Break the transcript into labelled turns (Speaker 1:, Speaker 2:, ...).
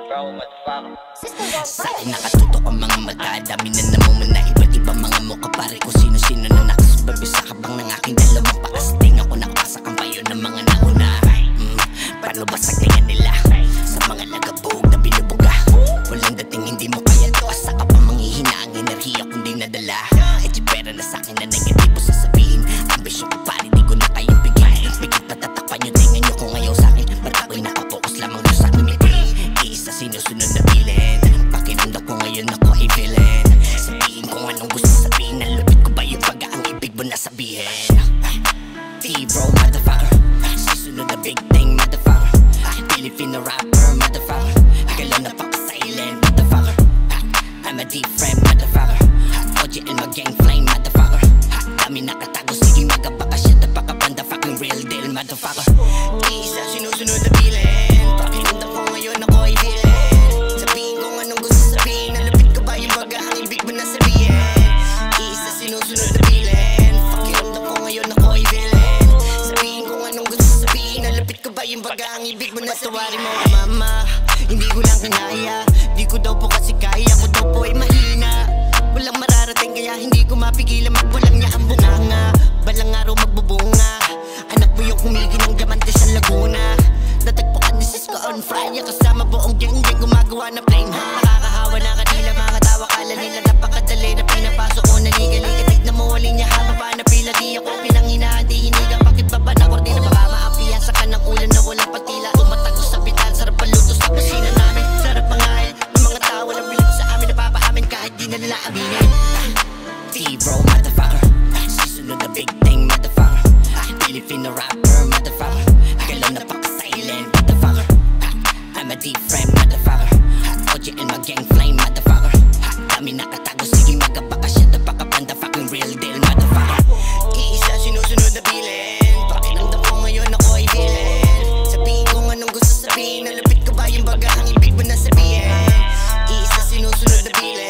Speaker 1: Sa'kin nakatutok ang mga mata, dami na namumuna, iba't ibang mga mukha, pare kung sino-sino na nakasubabi sa kabang ng aking dalawang pakasting. Ako nakapasak ang payo ng mga nauna. Paano ba sa tingin nila sa mga nagabog na binubuga? Walang dating hindi mo kaya to, asa ka pa manghihina ang enerhiya kundi nadala. At yung pera na sa'kin na negatibo sasabihin, ambisyon ko pare di ko na kayang bigyan. Bigit patatakpan yung tingin nyo kung ayaw sa'kin, ba't ako'y nakapokus lamang doon sa ngumiti? Iisa sinusunod na bilin, pakiramdam ko ngayon ako ay villain. Sabihin kung anong gusto sabihin, nalupit ko ba yung baga ang ibig mo na sabihin? T-bro motherfucker, susunod na big thing motherfucker, Filipino rapper motherfucker, kailan na paka-silent motherfucker, I'm a deep friend motherfucker, OGL mag-gang flame motherfucker, dami nakatago sige magabakasya na pakapanda fucking real deal motherfucker. Isa sinusunod na bilin, pakiramdam ko ngayon ako ay villain. Sabihin kung anong gusto sabihin, nalupit ko ba yung baga ang ibig mo na sabihin? Isa sinusunod na bilin, pakiramdam ko ngayon ako ay villain. Sabihin kung anong gusto sabihin, nalupit ko ba yung baga ang ibig mo na sabihin? Patawarin mo mama, hindi ko lang kinaya, di ko daw po kasi kaya, ko daw po ay mahina. Walang mararating kaya hindi ko mapigilan, magbulang niya ang bunganga. Balang araw magbubunga, anak mo yung kumigin ng diamante sa Laguna. Natagpuan ni Cisco on fire, kasama buong gang-gang gumagawa na flame. Nakakahawa na kanila, mga tawa kala nila napakadali na pinapasok ko na liga-liga. Tignan mo wali niya haba pa na pila, di ako pinanghinaan, di hinigang bakit baba na kortina. Baka maapiyan sa kanang ulan na walang patila, tumatagos sa bitan, sarap paluto sa kusina namin. Sarap mangain ng mga tao na bilog sa amin, napapaamin kahit di na nila aminin. T-bro motherfucker, susunod na big thing motherfucker, Filipino rapper motherfucker, kailan na paka-silent motherfucker, I'm a deep friend motherfucker, OGL mag-gang flame motherfucker, dami nakatago sige magabakasya na pakapanda fucking real deal motherfucker. Iisa sinusunod na bilin, pakiramdam ko ngayon ako ay villain. Sabihin kung anong gusto sabihin, nalupit ko ba yung baga ang ibig mo na sabihin? Iisa sinusunod na bilin,